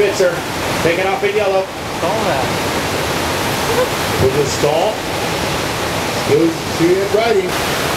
Bitzer, taking off in yellow. Stall that. With the stall. Goes to it righty.